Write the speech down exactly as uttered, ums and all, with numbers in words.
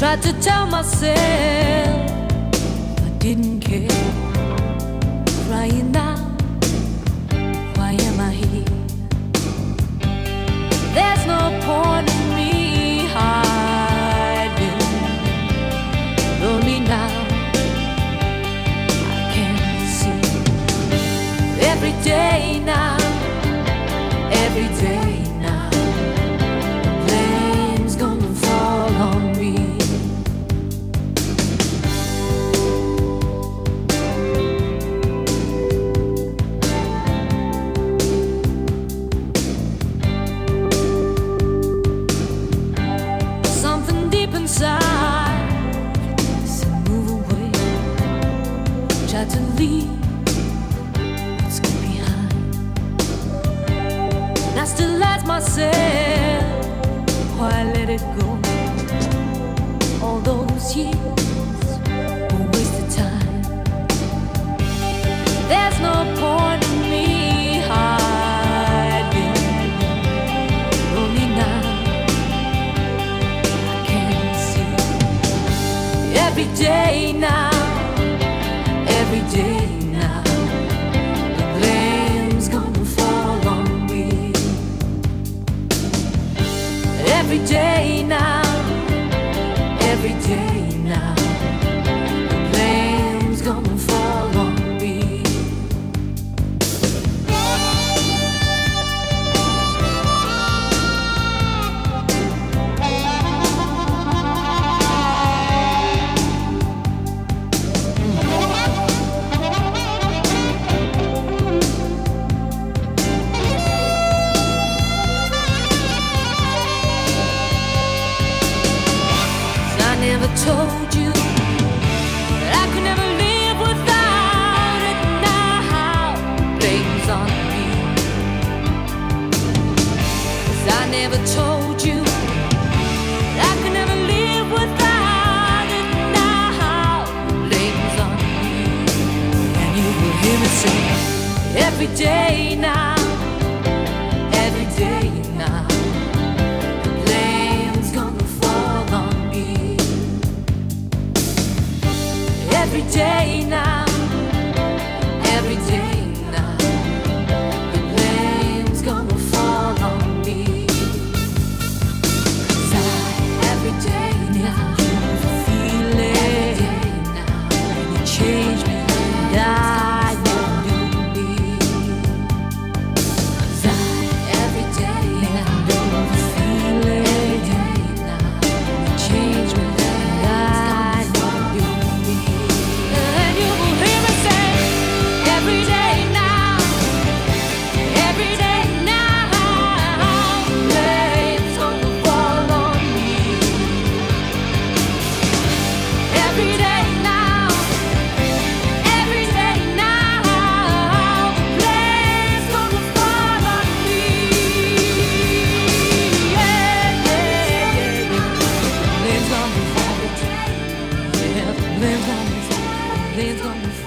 Tried to tell myself I didn't care. Crying out, why am I here? There's no point in me hiding. Lonely now, I can see. Every day now, every day now, the blame's gonna fall on me. Inside, said move away. Tried to leave what's good behind, and I still ask myself why I let it go. All those years were wasted time. There's no point in me hiding. Only now every day now, every day now, the blame's gonna fall on me. Every day now, every day now, the blame's gonna fall on me. I never told you that I could never live without it. Now blame's on me, 'cause I never told you that I could never live without it. Now blame's on me, and you will hear me say every day now, every day now, the blame's gonna fall on me. Every day now, every day now, the blame's gonna fall on me. 'Cause I, every day now, you feel it now, and you change me, and I know you need. 'Cause I, every day now, you feel it now, and you change me, and I know you need. Blame's gonna